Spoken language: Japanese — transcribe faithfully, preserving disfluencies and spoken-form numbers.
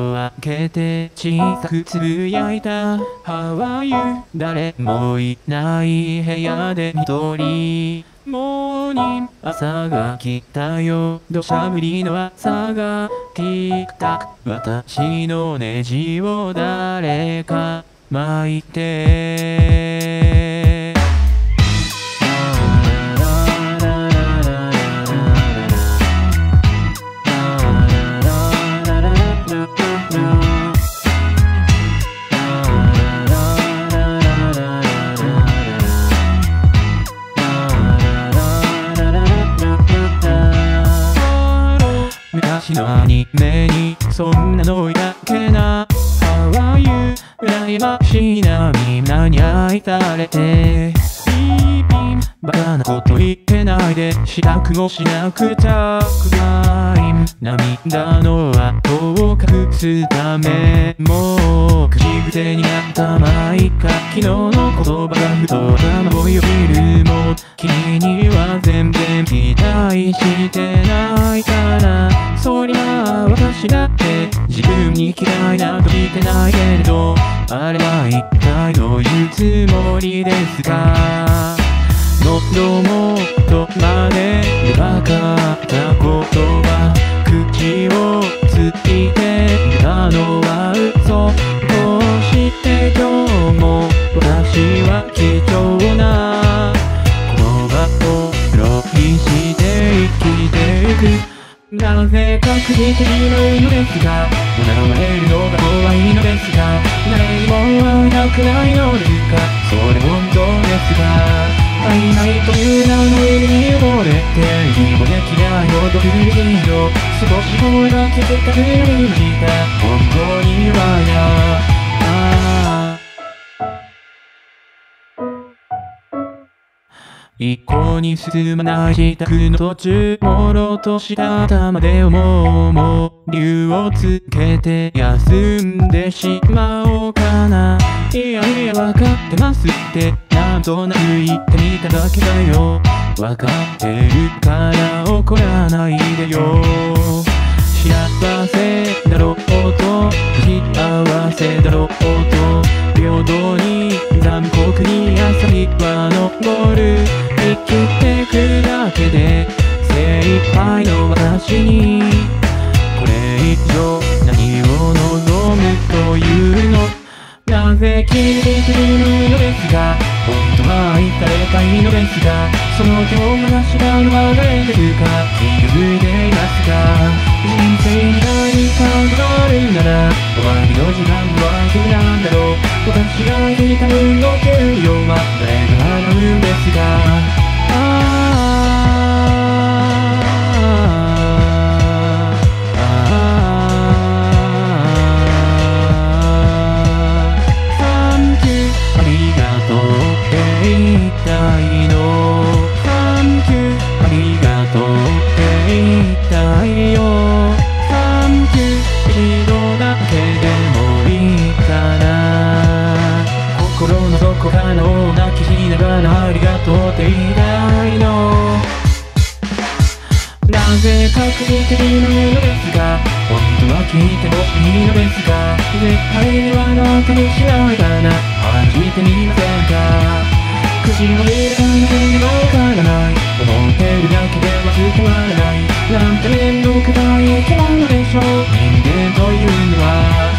を開けて小さくつぶやいた How are you? 誰もいない部屋で一人モーニング朝が来たよ土砂降りの朝がティックタック私のネジを誰か巻いて昔のアニメにそんなのいたっけな How are you? 羨ましいなみんなに愛されてピーピンバカなこと言ってないで支度もしなくちゃクライム涙の跡を隠すためもう口癖になったまいか昨日の言葉がふと頭をよぎるも君には全然期待してないからそりゃあ私だって自分に嫌いなど言ってないけれどあれは一体どういうつもりですかもっともっとまででわかったことは口をついてたのは嘘どうして今日も私は貴重な言葉をロイして生きていくなぜかくじけるのですが笑われるのが怖いのですが誰にも会いたくないのですかそれ本当ですが会いないという名の上に溺れて息もできないほど苦しいの少し声が聞けたくなりました本当にはやあ一向に進まない支度の途中もろうとした頭で思うも竜をつけて休んでしまおうかないやいやわかってますってなんとなく言ってみただけだよわかってるから怒らないでよ幸せだろうと幸せだろうと平等に残酷に朝日は昇る生きてくだけで精一杯の私にこれ以上何を望むというのなぜ気にするのですが本当は愛されたいのですがその今日がしたのは誰ですか気づいていますか人生に何かがあるなら終わりの時間はいつなんだろう私が生きた分の給料は誰が払うんですか可能泣きしながらありがとうって言いたいのなぜかくじけるのですが本当は聞いてほしいのですが絶対にはなくにしないかな初めてみませんか口を入れただけではわからない思ってるだけでは伝わらないなんて面倒くさい生き物でしょう人間というのは